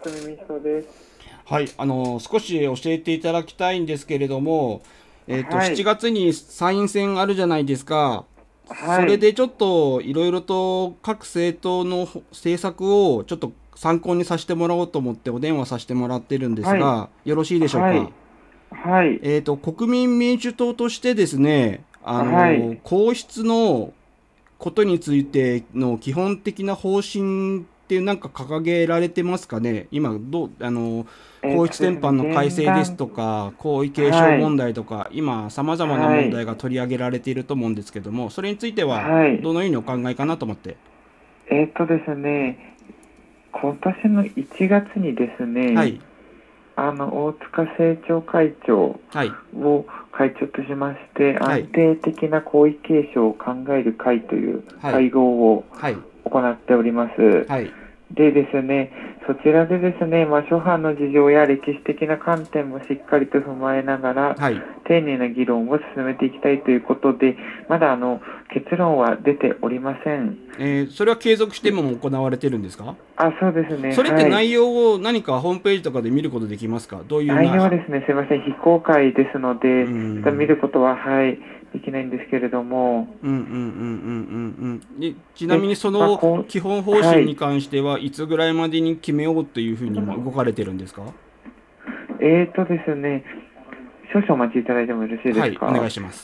国民主党です。 はい、少し教えていただきたいんですけれども、 はい。 7月に参院選あるじゃないですか。そはい。 れでちょっといろいろと各政党の政策をちょっと参考にさせてもらおうと思ってお電話させてもらってるんですはい。 が、よろしいでしょうか。 はい。はい。 国民民主党としてですね、 はい。 皇室のことについての基本的な方針ってなんか掲げられてますかね。今どう皇室典ですね、 範の改正です現段、 とか皇位継承はい。 問題とか今さまざまなはい。 問題が取り上げられていると思うんですけども、それについてははい。 どのようにお考えかなと思って。 ですね、今年の1月にですね、 はい大塚政調会長はいを会長としまして、安はい定的な皇位継承を考える会というはい会合をはい行っております。 はいでですね、そちらでですね、諸般の事情や歴史的な観点もしっかりと踏まえながら、 はい丁寧な議論を進めていきたいということで、まだ結論は出ておりません。 それは継続しても行われてるんですか？ そうですね、 それってはい。 内容を何かホームページとかで見ることできますか？どういう内容はですね、すいません、非公開ですのうーで、ちょっと見んることは、はい、できないんですけれども、 うんうんうんうんうんうん。で、ちなで、 みにその基本方針にはい。 関してはいつぐらいまでに決めようというふうに今動かれてるんですか？ ですね、少々お待ちいただいてもよろしいではい、お願いすか。 します。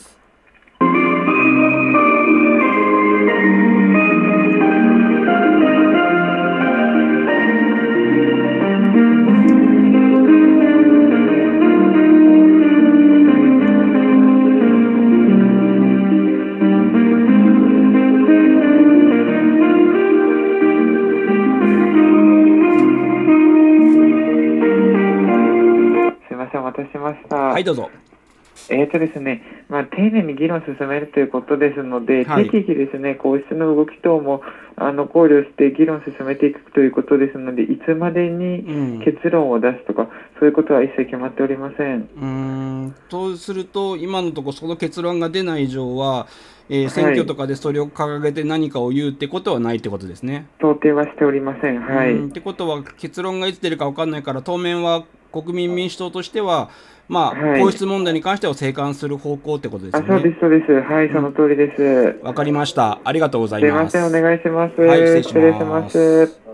すいません、お待たせしましはい、 た。 どうぞ。 ですね、丁寧に議論を進めるということですので、 はい。 適宜ですね、皇室の動き等も考慮して議論を進めていくということですので、いつまでにうん。 結論を出すとか、そういうことは一切決まっておりません。 とすると、今のところその結論が出ない以上は、選はい。 挙とかでそれを掲げて何かを言うってことはないってことですね。 到底はしておりません。はい。 ってことは結論がいつ出るか分かんないから当面は国民民主党としてははい。 皇室問題に関しては静観する方向ってことですよね。 そうです、そうです。はい、その通りです。 わかりました。ありがとうございすいません、おます。 願いします。 はい、失礼し失礼しまます。 す。